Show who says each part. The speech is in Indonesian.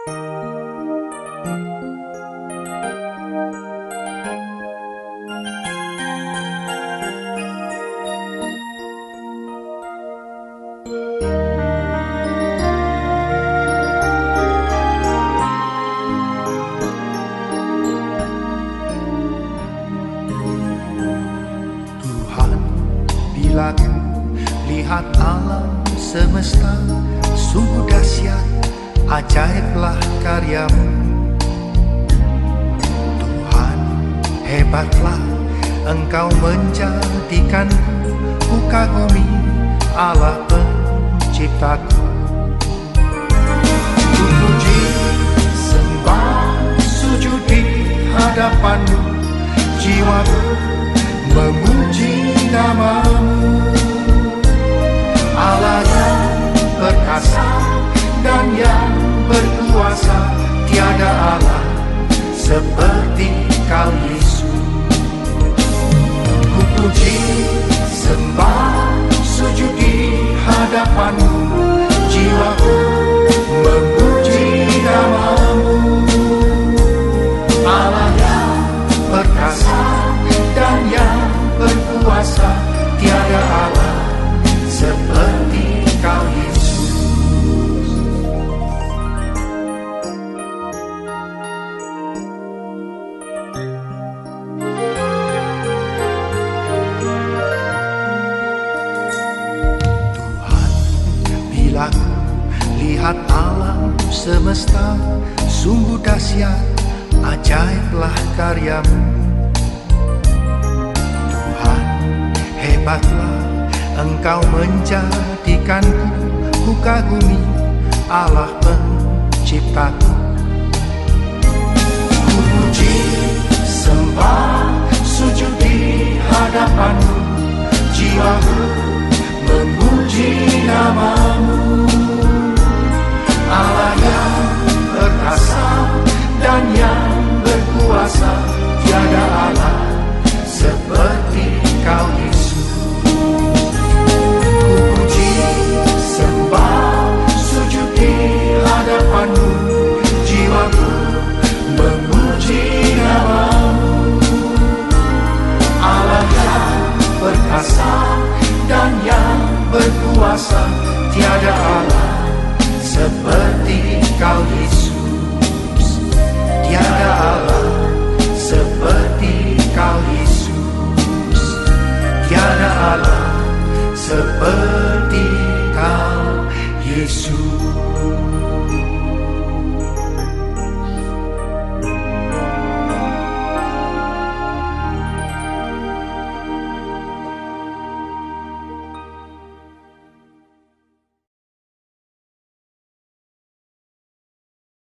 Speaker 1: Bila ku lihat alam semesta, sungguh dahsyat, ajaiblah karyamu. Tuhan, hebatlah Engkau menjadikanku, ku kagumi Allah penciptaku. Ku puji, sembah, sujud di hadapanmu, jiwaku memuji namamu. Allah yang perkasa dan yang berkuasa, tiada Allah seperti Kau Yesus. Ku puji, sembah, sujud di hadapanmu, jiwaku memuji namamu. Allah yang perkasa dan yang berkuasa, tiada Allah seperti Kau Yesus. Tuhan, bila ku lihat alam semesta, sungguh dahsyat, ajaiblah karyamu. Hebatlah Engkau menjadikanku, ku kagumi Allah penciptaku. Ku puji, sembah, sujud di hadapanmu, jiwaku memuji namamu.